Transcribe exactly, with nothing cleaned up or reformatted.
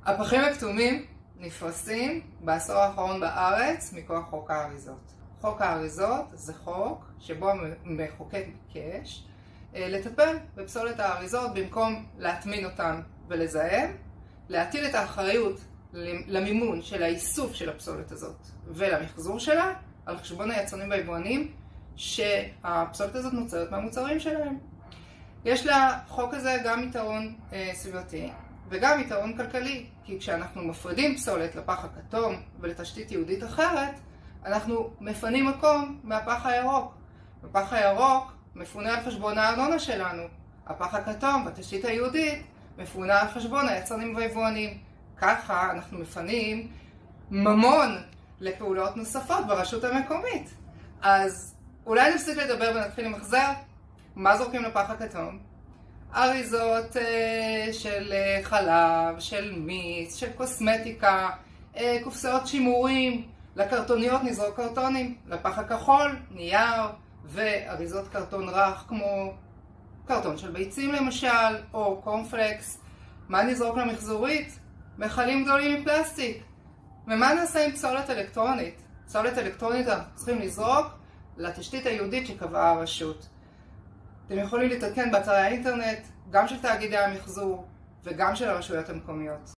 הפחים הכתומים נפרסים בעשור האחרון בארץ מכוח חוק האריזות. חוק האריזות זה חוק שבו המחוקק ביקש לטפל בפסולת האריזות במקום להטמין אותן ולזהם, להטיל את האחריות למימון של האיסוף של הפסולת הזאת ולמחזור שלה על חשבון היצרנים והיבואנים שהפסולת הזאת נוצרת מהמוצרים שלהם. יש לחוק הזה גם יתרון אה, סביבתי וגם יתרון כלכלי, כי כשאנחנו מפרידים פסולת לפח הכתום ולתשתית יהודית אחרת, אנחנו מפנים מקום מהפח הירוק. הפח הירוק מפונה על חשבון הארנונה שלנו. הפח הכתום והתשתית היהודית מפונה על חשבון היצרנים והיבואנים. ככה אנחנו מפנים ממון לפעולות נוספות ברשות המקומית. אז אולי נפסיק לדבר ונתחיל למחזר. מה זורקים לפח הכתום? אריזות אה, של אה, חלב, של מיץ, של קוסמטיקה, אה, קופסאות שימורים. לקרטוניות נזרוק קרטונים, לפח הכחול, נייר, ואריזות קרטון רך כמו קרטון של ביצים למשל, או קורנפלקס. מה נזרוק למחזורית? מכלים גדולים מפלסטיק. ומה נעשה עם פסולת אלקטרונית? פסולת אלקטרונית אנחנו צריכים לזרוק לתשתית היהודית שקבעה הרשות. אתם יכולים להתעדכן באתרי האינטרנט, גם של תאגידי המחזור וגם של הרשויות המקומיות.